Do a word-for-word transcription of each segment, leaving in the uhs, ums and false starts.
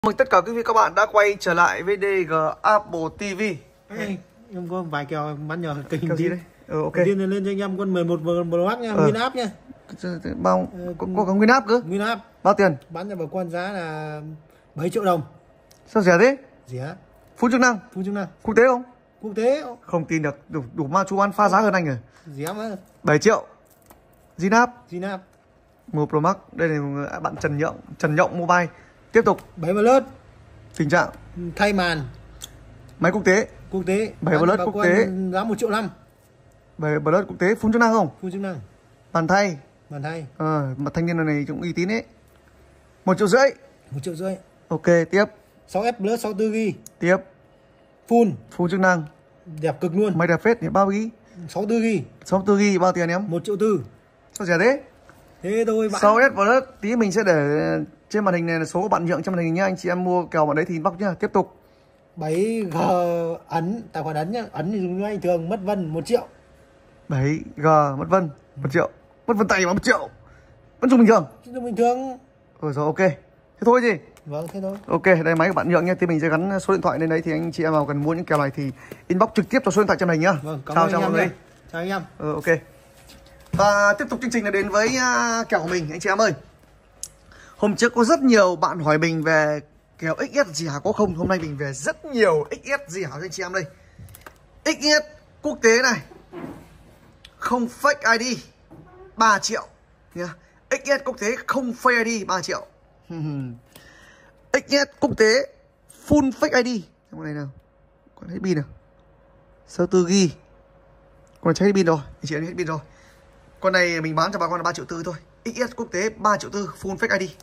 Mừng tất cả quý vị các bạn đã quay trở lại với đê giê Apple ti vi. Ê, em có vài kèo bắn nhỏ kênh Kèo gì đấy? Ừ, ok. Đầu tiên là lên cho anh em con mười một Pro Max nha, Ừ. nguyên áp nha. Bao có, có, có nguyên áp cơ? Nguyên áp. Bao tiền? Bán cho bà con giá là bảy triệu đồng. Sao rẻ thế? Rẻ. Full chức năng? Full chức năng. Quốc tế không? Quốc tế. Không tin được, đủ đủ ma chú ăn pha giá hơn anh rồi. Rẻ mà. bảy triệu. Zin áp. Zin áp. mười Pro Max. Đây là bạn Trần Nhộng, Trần Nhộng Mobile. Tiếp tục. bảy Plus. Tình trạng Thay màn. Máy quốc tế. Quốc tế. bảy Plus quốc tế. Giá một triệu năm. bảy Plus quốc tế full chức năng không? Full chức năng. Bàn thay. Bàn thay. Ờ, mà thanh niên này cũng uy tín ấy. một triệu rưỡi. một triệu rưỡi. Ok, tiếp. sáu S Plus sáu mươi tư gi ga bai. Tiếp. Full. Full chức năng. Đẹp cực luôn. Máy đẹp phết nhỉ, bao ghi? sáu mươi tư gi ga bai. sáu mươi tư gi ga bai bao tiền em? một triệu tư. Sao rẻ thế? Thế thôi bạn. sáu S Plus tí mình sẽ để trên màn hình này là số bạn nhượng trên màn hình nhá, anh chị em mua kèo vào đấy thì inbox nhá. Tiếp tục. bảy G ấn, tài khoản ấn nhá, ấn thì dùng anh thường mất vân một triệu. bảy G mất vân một triệu. Mất vân tay mà một triệu. Vẫn dùng bình thường. Dùng bình thường. Ừ rồi, ok. Thế thôi gì? Vâng, thế thôi. Ok, đây máy của bạn nhượng nhá, thì mình sẽ gắn số điện thoại lên đấy, thì anh chị em nào cần mua những kèo này thì inbox trực tiếp vào số điện thoại trên màn hình nhá. Vâng, cảm chào ơn chào anh mọi em người. nhé. Chào anh em. Ừ, ok. Và tiếp tục chương trình là đến với uh, kèo của mình anh chị em ơi. Hôm trước có rất nhiều bạn hỏi mình về kèo ích ét gì hả có không. Hôm nay mình về rất nhiều ích ét gì hả cho anh chị em đây. ích ét quốc tế này, không fake i đê ba triệu nha. ích ét quốc tế không fake i đê ba triệu. ích ét quốc tế full fake i đê. Trong này nào, còn hết pin nào. sáu mươi tư gi ga bai. Còn cháy hết pin rồi, anh chị em hết pin rồi. Con này mình bán cho bà con là ba triệu tư thôi. ích ét quốc tế ba triệu tư full fake i đê.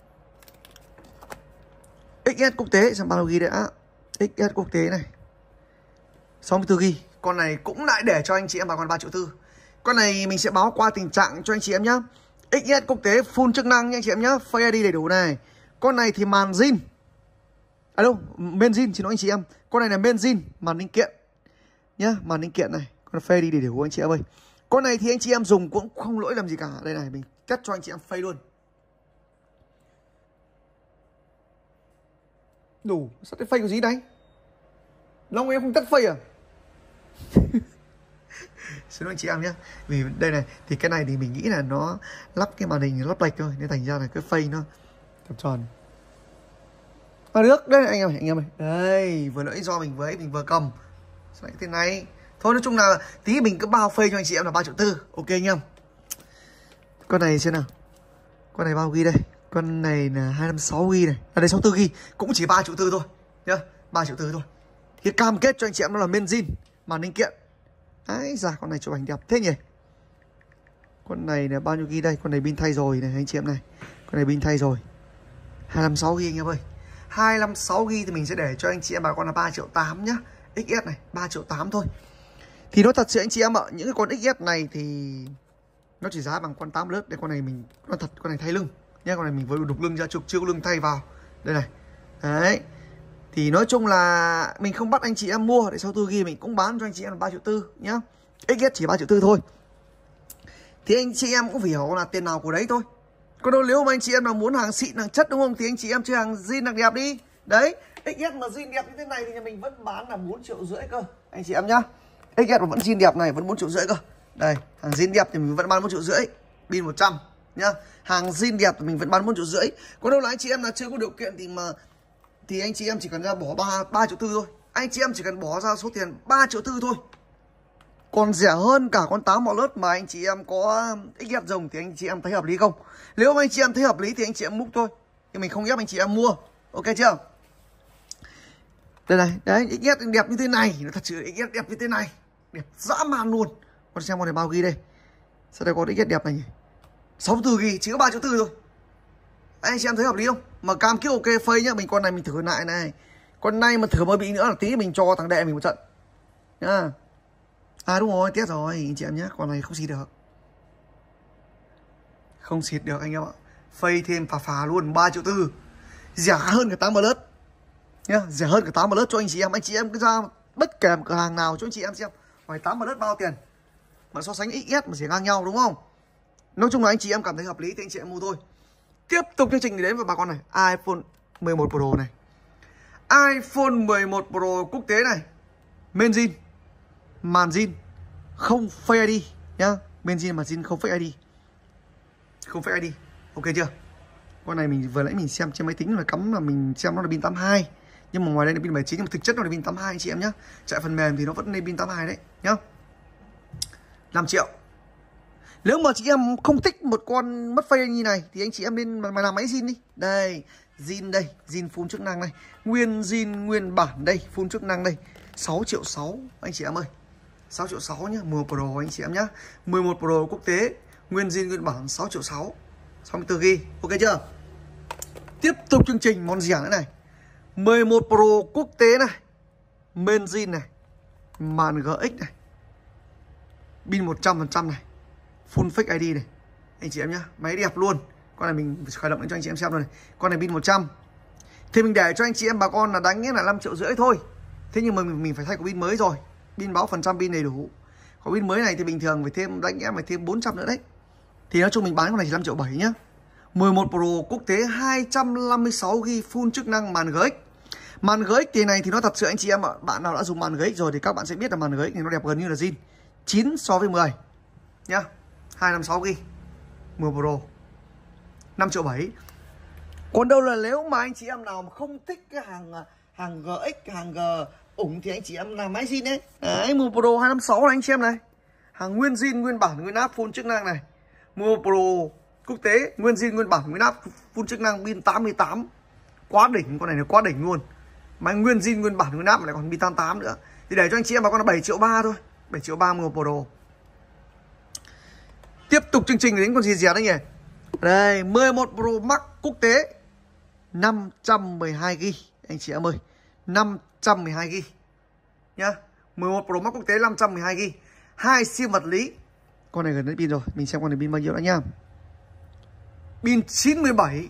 ích ét quốc tế xem bao nhiêu ghi đã. ích ét quốc tế này sáu mươi tư gi ga bai. Con này cũng lại để cho anh chị em bà con ba triệu tư. Con này mình sẽ báo qua tình trạng cho anh chị em nhá. ích ét quốc tế full chức năng nha anh chị em nhá, Face i đê đầy đủ này. Con này thì màn zin. À đâu, main zin xin lỗi anh chị em. Con này là main zin, màn linh kiện nhá, màn linh kiện này. Con Face i đê đầy đủ anh chị em ơi. Con này thì anh chị em dùng cũng không lỗi làm gì cả. Đây này, mình cắt cho anh chị em Face luôn. Đủ, sao cái Face có gì đấy? Long em không tắt Face à? Xin lỗi anh chị em nhé. Vì đây này, thì cái này thì mình nghĩ là nó lắp cái màn hình lắp lệch thôi, nên thành ra là cái Face nó tròn tròn. À được, đây anh em anh em ơi. Đây, vừa nãy do mình vừa ấy mình vừa cầm. Sao lại cái tên này? Thôi nói chung là tí mình cứ bao Face cho anh chị em là ba triệu tư. Ok anh em. Con này xem nào. Con này bao ghi đây. Con này là hai trăm sáu mươi gi ga bai này. À đây sáu mươi tư gi ga bai, cũng chỉ ba triệu tư thôi nhá, ba triệu tư thôi. Thì cam kết cho anh chị em nó là main zin, màn linh kiện. Đấy, ra con này chụp ảnh đẹp thế nhỉ. Con này là bao nhiêu gi ga bai đây? Con này pin thay rồi này anh chị em này. Con này pin thay rồi. hai trăm sáu mươi gi ga bai anh em ơi. hai trăm sáu mươi gi ga bai thì mình sẽ để cho anh chị em bà con là ba triệu tám nhá. ích ét này ba triệu tám thôi. Thì nó thật sự anh chị em ạ, những cái con ích ét này thì nó chỉ giá bằng con tám Plus. Đây con này mình nó thật, con này thay lưng nhá, con này mình vừa đục lưng ra, chưa chưa có lưng thay vào. Đây này. Đấy. Thì nói chung là mình không bắt anh chị em mua để sáu mươi tư gi ga bai mình cũng bán cho anh chị em là ba triệu tư nhá. ích ét chỉ ba triệu tư thôi. Thì anh chị em cũng phải hiểu là tiền nào của đấy thôi. Còn đâu nếu mà anh chị em nào muốn hàng xịn hàng chất đúng không, thì anh chị em chơi hàng zin hàng đẹp đi. Đấy, ích ét mà zin đẹp như thế này thì nhà mình vẫn bán là bốn triệu rưỡi cơ anh chị em nhá. ích ét mà vẫn zin đẹp này vẫn bốn triệu rưỡi cơ. Đây, hàng zin đẹp thì mình vẫn bán bốn triệu rưỡi, pin một trăm nhá. Hàng zin đẹp thì mình vẫn bán bốn triệu rưỡi. Còn đâu là anh chị em là chưa có điều kiện thì mà thì anh chị em chỉ cần ra bỏ ba ba triệu tư thôi. Anh chị em chỉ cần bỏ ra số tiền ba triệu tư thôi. Còn rẻ hơn cả con tám Plus mà anh chị em có ích ét rồng thì anh chị em thấy hợp lý không? Nếu mà anh chị em thấy hợp lý thì anh chị em múc thôi. Nhưng mình không ép anh chị em mua. Ok chưa? Đây này, đấy, ích ét đẹp như thế này, nó thật sự ích ét đẹp như thế này, đẹp dã man luôn. Con xem con này bao ghi đây. Sao đây có ích ét đẹp này nhỉ? sáu mươi tư gi ga bai chỉ có ba triệu tư thôi. Anh chị em thấy hợp lý không? Mà cam kết ok Face nhá, mình con này mình thử lại này. Con này mà thử mới bị nữa là tí mình cho thằng đệ mình một trận. Nhá. À đúng rồi, tiếc rồi anh chị em nhé, con này không xịt được. Không xịt được anh em ạ. Face thêm phà phà luôn, ba triệu tư. Rẻ hơn cả tám Plus. Nhá, rẻ hơn cả tám Plus cho anh chị em. Anh chị em cứ ra bất kể một cửa hàng nào cho anh chị em xem. Ngoài tám Plus bao tiền. Mà so sánh ích ét mà rẻ ngang nhau đúng không? Nói chung là anh chị em cảm thấy hợp lý thì anh chị em mua thôi. Tiếp tục chương trình đến với bà con này, iPhone mười một Pro này. iPhone mười một Pro quốc tế này. Main zin, màn zin, không Face i đê nhá. Main zin, màn zin, không Face i đê. Không Face i đê. Ok chưa? Con này mình vừa nãy mình xem trên máy tính là cắm là mình xem nó là pin tám mươi hai. Nhưng mà ngoài đây là pin bảy mươi chín, nhưng mà thực chất nó là pin tám mươi hai anh chị em nhá. Chạy phần mềm thì nó vẫn lên pin tám mươi hai đấy nhá. năm triệu. Nếu mà chị em không thích một con mất Face như này thì anh chị em nên mà làm máy zin đi. Đây, zin đây, zin full chức năng này. Nguyên zin nguyên bản đây, full chức năng đây. sáu triệu sáu anh chị em ơi. sáu triệu sáu nhá, mười một Pro anh chị em nhá. mười một Pro quốc tế, nguyên zin nguyên bản sáu triệu sáu. sáu mươi tư gi-ga-bai. Ok chưa? Tiếp tục chương trình món rẻ nữa này. mười một Pro quốc tế này. Main zin này. Màn giê ích này. Pin một trăm phần trăm này. Full Face i đê này. Anh chị em nhá, máy đẹp luôn. Con này mình khởi động lên cho anh chị em xem rồi này. Con này pin một trăm. Thì mình để cho anh chị em bà con là đánh nghĩa là năm triệu rưỡi thôi. Thế nhưng mà mình, mình phải thay của pin mới rồi. Pin báo phần trăm pin đầy đủ. Có pin mới này thì bình thường phải thêm đánh em phải thêm bốn trăm nữa đấy. Thì nói chung mình bán con này chỉ năm triệu bảy nhá. mười một Pro quốc tế hai trăm năm mươi sáu gi-ga-bai full chức năng màn giê ích. Màn giê ích thì này thì nó thật sự anh chị em ạ, bạn nào đã dùng màn giê ích rồi thì các bạn sẽ biết là màn giê ích này nó đẹp gần như là zin. chín so với mười nhá. hai trăm năm mươi sáu gi-ga-bai. mười Pro năm triệu bảy. Còn đâu là nếu mà anh chị em nào mà không thích cái hàng hàng giê ích, hàng G ủng thì anh chị em làm máy zin đấy. Đấy, mười Pro hai trăm năm mươi sáu này anh chị em này. Hàng nguyên zin nguyên bản nguyên áp full chức năng này. mười Pro quốc tế nguyên zin nguyên bản nguyên áp full chức năng pin tám mươi tám. Quá đỉnh, con này là quá đỉnh luôn. Máy nguyên zin nguyên bản nguyên áp mà lại còn pin tám mươi tám nữa. Thì để cho anh chị em vào con là bảy triệu ba thôi. bảy triệu ba mười Pro. Tiếp tục chương trình đến con gì rẻ đấy nhỉ? Đây, mười một Pro Max quốc tế năm trăm mười hai gi-ga-bai anh chị em ơi. năm trăm mười hai gi-ga-bai nhá. mười một Pro Max quốc tế năm trăm mười hai gi-ga-bai. Hai sim vật lý. Con này gần đến pin rồi, mình xem con này pin bao nhiêu đã nhá. Pin chín mươi bảy.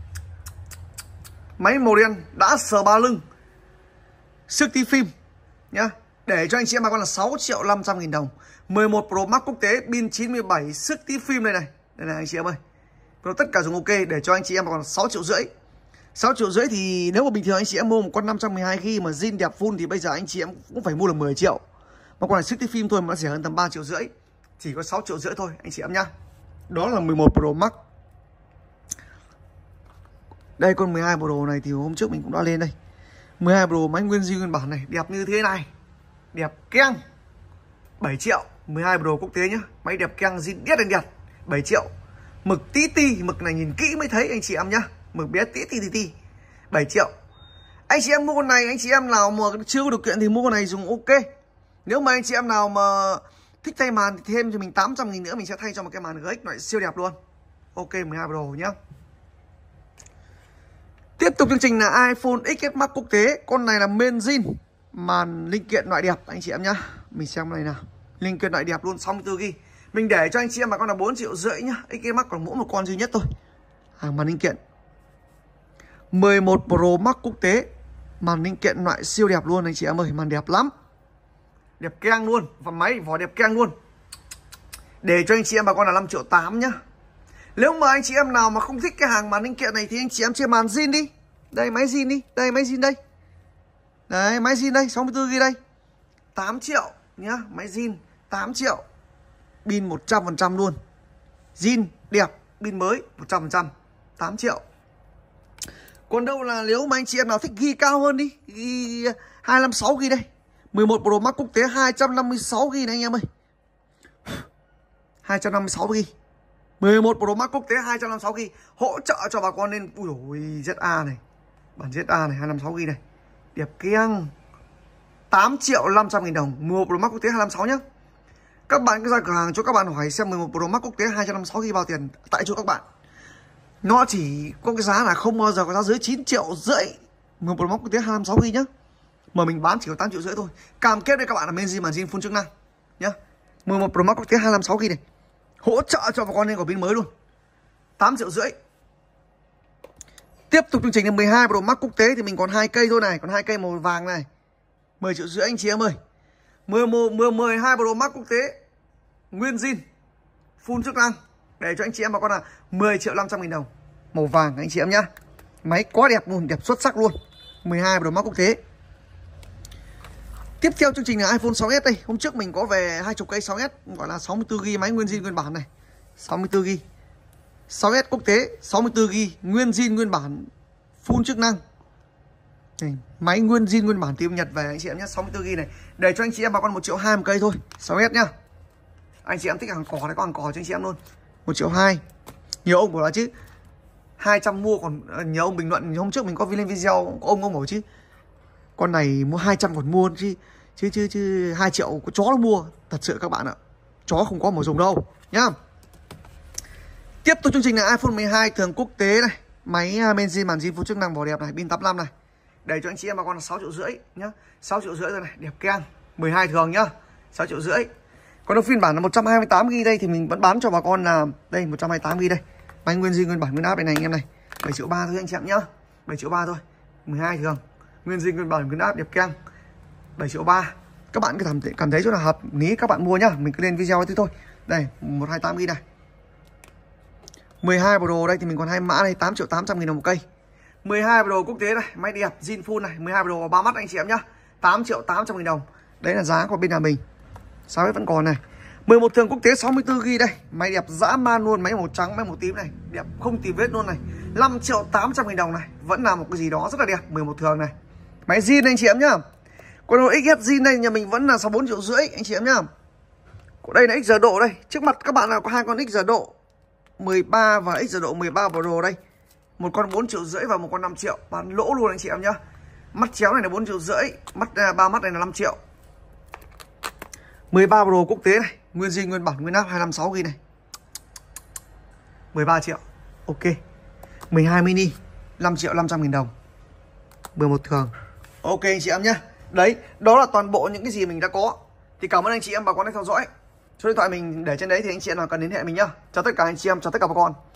Máy màu đen đã sờ ba lưng. Sức tí phim nhá. Để cho anh chị em bà con là sáu triệu năm trăm nghìn đồng. mười một Pro Max quốc tế pin chín mươi bảy sức tí phim này này. Đây này anh chị em ơi. Còn tất cả dùng ok để cho anh chị em bà con là sáu triệu rưỡi. sáu triệu rưỡi thì nếu mà bình thường anh chị em mua một con năm trăm mười hai gi-ga-bai mà zin đẹp full thì bây giờ anh chị em cũng phải mua là mười triệu. Mà con này sức tí phim thôi mà nó rẻ hơn tầm ba triệu rưỡi. Chỉ có sáu triệu rưỡi thôi anh chị em nhá. Đó là mười một Pro Max. Đây con mười hai Pro này thì hôm trước mình cũng đã lên đây. mười hai Pro máy nguyên zin nguyên bản này, đẹp như thế này. Đẹp keng. bảy triệu, mười hai Pro quốc tế nhá. Máy đẹp keng zin đét lên đẹp. bảy triệu. Mực tí ti, mực này nhìn kỹ mới thấy anh chị em nhá. Mực bé tí ti tí ti. bảy triệu. Anh chị em mua con này, anh chị em nào mà chưa có điều kiện thì mua con này dùng ok. Nếu mà anh chị em nào mà thích thay màn thì thêm cho mình tám trăm nghìn nữa, mình sẽ thay cho một cái màn giê ích loại siêu đẹp luôn. Ok mười hai Pro nhá. Tiếp tục chương trình là iPhone ích ét Max quốc tế. Con này là main zin. Màn linh kiện loại đẹp anh chị em nhá. Mình xem này nào. Linh kiện loại đẹp luôn, sáu mươi tư gi-ga-bai. Mình để cho anh chị em mà con là bốn triệu rưỡi nhá. ích ét Max còn mỗi một con duy nhất thôi. Hàng màn linh kiện mười một Pro Max quốc tế. Màn linh kiện loại siêu đẹp luôn anh chị em ơi. Màn đẹp lắm. Đẹp keng luôn. Và máy vỏ đẹp keng luôn. Để cho anh chị em bà con là năm triệu tám nhá. Nếu mà anh chị em nào mà không thích cái hàng màn linh kiện này thì anh chị em chơi màn zin đi. Đây máy zin đi. Đây máy zin đây. Đấy máy zin đây, sáu mươi tư gi-ga-bai đây. tám triệu nhá, máy zin tám triệu. Pin một trăm phần trăm luôn. Zin đẹp, pin mới một trăm phần trăm. tám triệu. Còn đâu là nếu mà anh chị em nào thích gi cao hơn đi, gi hai trăm năm mươi sáu gi-ga-bai đây. mười một Pro Max quốc tế hai trăm năm mươi sáu gi-ga-bai này anh em ơi. hai trăm năm mươi sáu gi-ga-bai. mười một Pro Max quốc tế hai trăm năm mươi sáu gi-ga-bai. Hỗ trợ cho bà con lên. Ui dồi zét a này. Bản zét a này hai trăm năm mươi sáu gi-ga-bai này. Đẹp keng. tám triệu năm trăm nghìn đồng. mười một Pro Max quốc tế hai trăm năm mươi sáu nhá. Các bạn cứ ra cửa hàng cho các bạn hỏi xem mười một Pro Max quốc tế hai trăm năm mươi sáu gi-ga-bai bao tiền tại chỗ các bạn. Nó chỉ có cái giá là không bao giờ có giá dưới chín triệu rưỡi. mười một Pro Max quốc tế hai trăm năm mươi sáu gi-ga-bai nhá. Mà mình bán chỉ có tám triệu rưỡi thôi. Cam kết với các bạn là main zin màn zin full chức năng nhá. mười một Pro Max quốc tế hai trăm năm mươi sáu gi-ga-bai này. Hỗ trợ cho bà con lên quả pin mới luôn. tám triệu rưỡi. Tiếp tục chương trình là mười hai Pro Max quốc tế thì mình còn hai cây thôi này, còn hai cây màu vàng này. mười triệu rưỡi anh chị em ơi. mười hai Pro Max quốc tế nguyên zin full chức năng để cho anh chị em bà con là mười triệu năm trăm nghìn đồng. Màu vàng anh chị em nhá. Máy quá đẹp luôn, đẹp xuất sắc luôn. mười hai Pro Max quốc tế. Tiếp theo chương trình là iPhone sáu S đây. Hôm trước mình có về hai mươi cây sáu S gọi là sáu mươi tư gi-ga-bai máy nguyên zin nguyên bản này. sáu mươi tư gi-ga-bai. sáu S quốc tế sáu mươi tư gi-ga-bai nguyên zin nguyên bản full chức năng. Này, máy nguyên zin nguyên bản tìm Nhật về anh chị em nhé, sáu mươi tư gi-ga-bai này. Để cho anh chị em bà con một triệu hai một cây thôi, sáu S nhá. Anh chị em thích hàng cỏ đấy, có hàng cỏ cho anh chị em luôn. một triệu hai. Nhiều ông bảo là chứ hai trăm mua, còn nhiều ông bình luận hôm trước mình có lên video có ông ông bảo chứ con này mua hai trăm còn mua chứ chứ chứ chứ hai triệu có chó nó mua. Thật sự các bạn ạ, chó không có mà dùng đâu nhá. Tiếp tục chương trình là iPhone mười hai thường quốc tế này, máy main zin màn zin full chức năng bỏ đẹp này, pin tám mươi lăm này. Để cho anh chị em bà con là sáu triệu rưỡi nhá, sáu triệu rưỡi rồi này, đẹp keng. mười hai thường nhá, sáu triệu rưỡi. Còn đâu phiên bản là một trăm hai mươi tám gi-ga-bai đây thì mình vẫn bán cho bà con là đây một trăm hai mươi tám gi-ga-bai đây. Máy nguyên zin nguyên bản nguyên áp này, này anh em này, bảy triệu ba thôi anh chị em nhá. bảy triệu ba thôi. mười hai thường. Nguyên zin nguyên bản nguyên áp đẹp keng. bảy triệu ba. Các bạn cứ cảm thấy cảm thấy chỗ nào hợp lý các bạn mua nhá, mình cứ lên video thế thôi. Đây, một trăm hai mươi tám gi-ga-bai này. mười hai Pro đây thì mình còn hai mã này, tám triệu tám trăm nghìn đồng một cây. mười hai Pro quốc tế này, máy đẹp zin full này, mười hai Pro ba mắt anh chị em nhá. tám triệu tám trăm nghìn đồng. Đấy là giá của bên nhà mình. sáu S vẫn còn này. mười một thường quốc tế sáu mươi tư gi-ga-bai đây, máy đẹp dã man luôn, máy màu trắng, máy màu tím này, đẹp không tì vết luôn này. năm triệu tám trăm nghìn đồng này, vẫn là một cái gì đó rất là đẹp, mười một thường này. Máy zin anh chị em nhá. Còn đồ ích ét zin đây nhà mình vẫn là sáu mươi bốn triệu rưỡi anh chị em nhá. Đây là X độ đây, trước mặt các bạn là có hai con X độ mười ba và X độ mười ba Pro đây. Một con bốn triệu rưỡi và một con năm triệu, bán lỗ luôn anh chị em nhá. Mắt chéo này là bốn triệu rưỡi, mắt ba mắt này là năm triệu. mười ba Pro quốc tế này, nguyên zin nguyên bản nguyên áp hai trăm năm mươi sáu gi-ga-bai này. mười ba triệu. Ok. mười hai mini năm triệu năm trăm nghìn đồng. mười một thường. Ok anh chị em nhé. Đấy, đó là toàn bộ những cái gì mình đã có. Thì cảm ơn anh chị em bà con đã theo dõi. Số điện thoại mình để trên đấy thì anh chị em nào cần liên hệ mình nhá. Chào tất cả anh chị em, chào tất cả bà con.